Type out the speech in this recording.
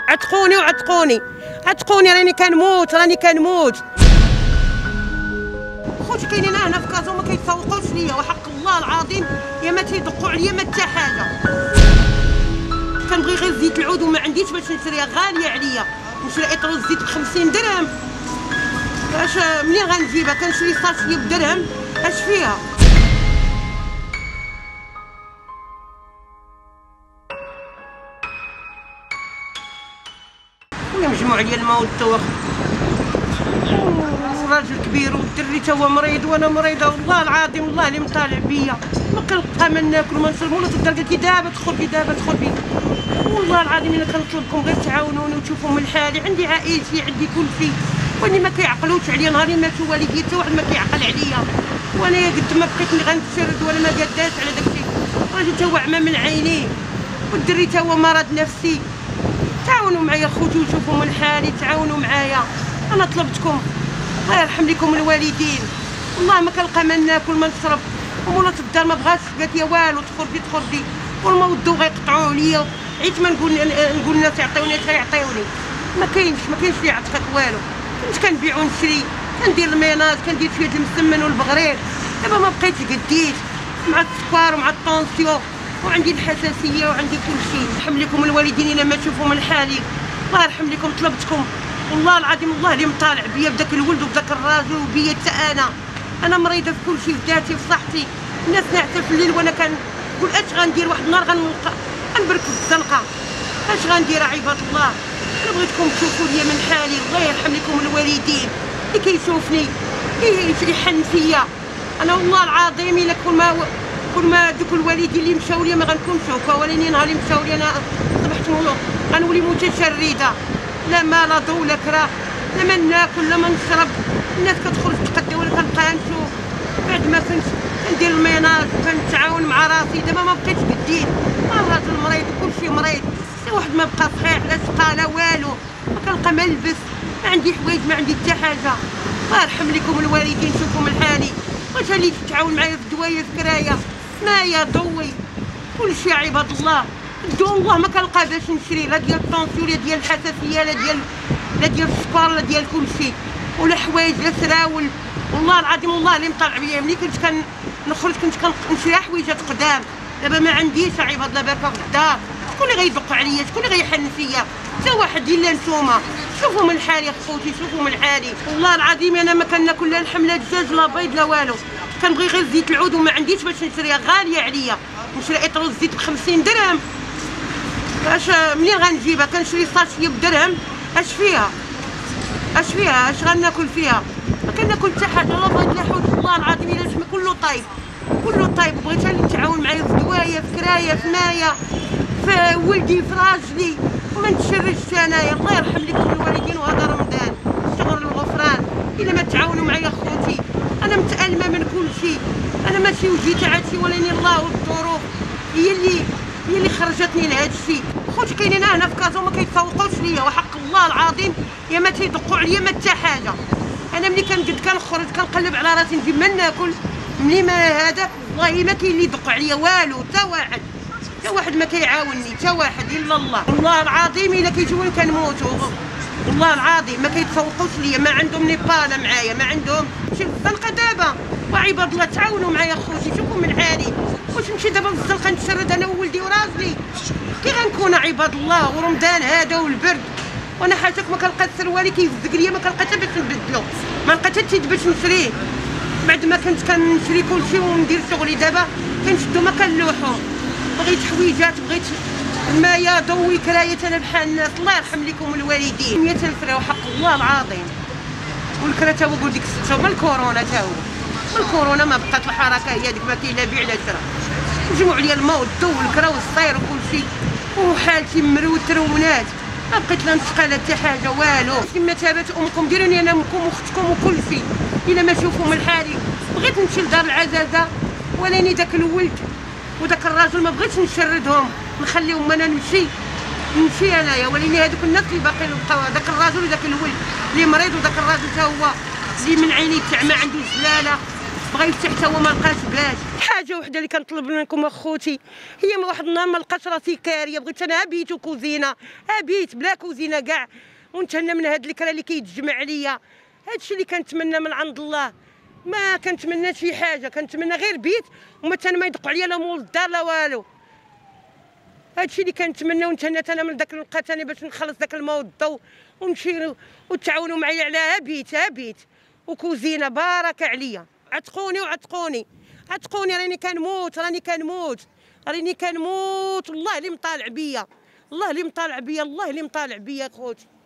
عتقوني وعتقوني عتقوني، راني كنموت. خوتي كاينين هنا في كازو ما كيتسوقوش ليا، وحق الله العظيم يا ما تيدقوا عليا ما حتى حاجه. كنبغي غير زيت العود وما عنديش باش نشريها، غاليه عليا. نشري اطرو الزيت ب50 درهم، اش منين غنجيبها؟ كنشري ساشيه بدرهم، اش فيها؟ مجموع عليا الماء والدواء، راجل كبير والدري تا هو مريض وانا مريضه، والله العظيم والله اللي مطالع بيا ما كنلقى ما ناكل ما نشرب. ولا تقدر قالت لي دابا تدخل بي، والله العظيم انا كنطلبكم غير تعاونوني وتشوفوا من حالي. عندي عائلتي عندي كل شيء، واني ما كيعقلوش عليا. نهار ماتوا والدي حتى واحد ما كيعقل عليا، وانا قد ما بقيت غنتشرد ولا ما قداش على داكشي. راجل تا هو عمى من عينيه والدري تا هو مرض نفسي. تعاونوا معايا خوتي وشوفوا من حالي، تعاونوا معايا. انا طلبتكم الله يرحم لكم الوالدين، والله ما كنلقى ما ناكل ما نشرب. ومولات الدار ما بغاتش، قالت لي والو تخرجي والماء والضو غيقطعوه عليا. عيت ما نقول الناس يعطيوني غيعطيوني، ما كاينش اللي يعطيك والو. كنت كنبيع ونشري، كندير الميناج، كندير شويه المسمن والبغرير. دابا ما بقيتش قديت مع السكر ومع الطونسيون، وعندي الحساسيه وعندي كل شيء. يرحم لكم الوالدين الا ما تشوفوا من حالي، الله يرحم لكم. طلبتكم والله العظيم والله اللي مطالع بيا بداك الولد وبداك الراجل وبيا حتى انا مريضه في كل شيء، في ذاتي في صحتي. الناس ناعسه في الليل وانا كنقول اش غندير؟ واحد النهار غنبرك في الزنقه، اش غندير عباد الله؟ انا بغيتكم تشوفوا ليا من حالي، الله يرحم لكم الوالدين. اللي كيشوفني يحن فيا انا، والله العظيم الا كل ما دوك الوالدين اللي مشاو ليا ما غنكونش هكا. ولاني نهار اللي مشاو ليا انا صبحت غنولي متشرده، لا ما لا ضو لا كرا، لا ما ناكل لا ما نشرب. الناس كتخرج تقدي وانا كنبقى نشوف. بعد ما كنت كندير الميناج وكنتعاون مع راسي، دابا ما بقيتش قديت. الراجل مريض وكل شيء مريض، حتى واحد ما بقى صحيح، لا شقا لا والو. ما كنلقى ما نلبس، ما عندي حوايج، ما عندي حتى حاجه. الله يرحم لكم الوالدين، شوفوا من حالي. واش اللي تتعاون معايا في الدوايه في كرايه مايا ضوي كل شيء عباد الله. الدواء والله ما كنلقى باش نشري، لا ديال الطونسيون لا ديال الحساسيه لا ديال السكر لا ديال كل شيء، ولا حوايج لا سراول. والله العظيم والله اللي مطلع بيا ملي كنت كنخرج كنت كنشري حويجات قدام. دابا ما عنديش عباد الله، بركه في الدار. شكون اللي غيدق عليا؟ شكون اللي غيحن فيا؟ حتى واحد الا نتوما. شوفوا من حالي خوتي، شوفوا من حالي. والله العظيم انا ما كناكل لا لحم لا دجاج لا بيض لا والو. كنبغي غير زيت العود وما عنديش باش نشريها، غاليه عليا. نشري اطرو الزيت ب50 درهم، اش منين غنجيبها؟ كنشري ساشيه بدرهم، اش فيها؟ اش غناكل فيها؟ ما كناكل حتى حاجه، لا بيض لا حوت. والله العظيم الا لحم كله طايب. وبغيت اللي تعاون معايا في دوايه في كرايه في مايه في ولدي في راجلي، وما نتشردش انايا. الله يرحم لكم الوالدين، وهذا رمضان شهر الغفران. الا ما تعاونوا معايا خوتي، انا متألمه من كل شيء. انا ماشي وجيت عادشي، ولاني الله والظروف هي اللي خرجتني لهذا الشيء. خوتي كاينين هنا في كازو ما كيتسوقوش ليا، وحق الله العظيم يا ما تيدقوا عليا ما حتى حاجه. انا ملي كنخرج كنقلب على راسي نجيب ما ناكل. ملي ما هذاك والله ما كاين اللي يدق عليا والو، حتى واحد ما كيعاونني، حتى واحد الا الله. والله العظيم الا كيجيوني كنموتوا، والله العظيم ما كيتسوقوش ليا. ما عندهم نيبالا معايا، ما عندهم شي الزنقه دابا. وعباد الله تعاونوا معايا خوتي، شوفوا من حالي. واش نمشي دابا للزنقه نتشرد انا وولدي وراجلي؟ كي غنكون عباد الله؟ ورمضان هذا والبرد، وانا حاجتك ما كنلقى السروالي كيزق ليا، ما كنلقى حتى باش نبدلو، ما لقيت حتى تيد باش نشريه. بعد ما كنت كنشري كلشي وندير شغلي، دابا كنشدو ما كنلوحو. بغيت حويجات، بغيت المايه ضوي كرايه انا بحال الناس. الله يرحم لكم الوالدين. 100,000 راه حق الله العظيم. والكرا تا هو قول ديك 6 شهور من الكورونا، تا هو من الكورونا ما بقات الحركه هي ديك، ما كاين لا بيع لا شرا. نجمعوا عليا الماء والضو والكرا والصير وكل شيء، وحالتي مروترونات. ما بقيت لا نشقى لا حتى حاجه والو. كما تابت امكم ديروني انا امكم واختكم وكل شيء. الا ما شوفوا من حالي بغيت نمشي لدار العزازه، ولاني داك الولد وداك الراجل ما بغيتش نشردهم، نخليهم انا نمشي انايا. ولاني هذوك الناس اللي باقيين بقاو، داك الراجل وداك الولد اللي مريض، وداك الراجل تا هو اللي من عينيه تعمى عنده زلاله. بغا يفتح حتى هو ما لقاش بلاش. حاجه وحده اللي كنطلب منكم اخوتي، هي ما واحد النهار ما لقاش راسي كاريه، بغيت انا بيت وكوزينه، بيت بلا كوزينه كاع، ونتهنى من هاد الكرا اللي كيتجمع عليا. هادشي اللي كنتمنى من عند الله، ما كنتمنى شي حاجه، كنتمنى غير بيت ومثلا ما يدقوا عليا لا مول الدار لا والو. هادشي اللي كنتمنى، ونتهنى انا من داك نلقى ثاني باش نخلص داك الماء والضو ونمشي وتعاونوا معايا على بيت وكوزينه بارك عليا. عتقوني وعتقوني عتقوني، راني كنموت والله اللي مطالع بيا، الله اللي مطالع بيا خوتي.